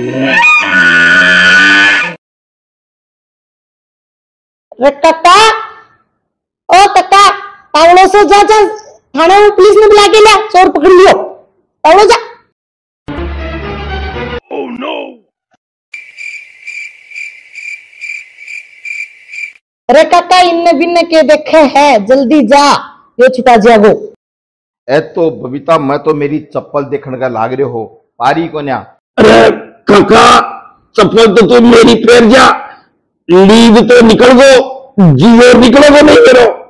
रे कक्का, ओ कक्का, तावड़ो से जा जा थाने में पुलिस ने बुला के लिया, चोर पकड़ लियो, तावड़ो जा। Oh no! अरे कक्का, इन्ने बिन्ने के देखे है, जल्दी जा, ये छुटा जागो। ए तो बबीता, मैं तो मेरी चप्पल देखने का लाग रहे हो, पारी को न्या। अरे काका, चप्पल तो तुम मेरी पैर जा, लीद तो निकल गो, जियो निकलोगे नहीं करो।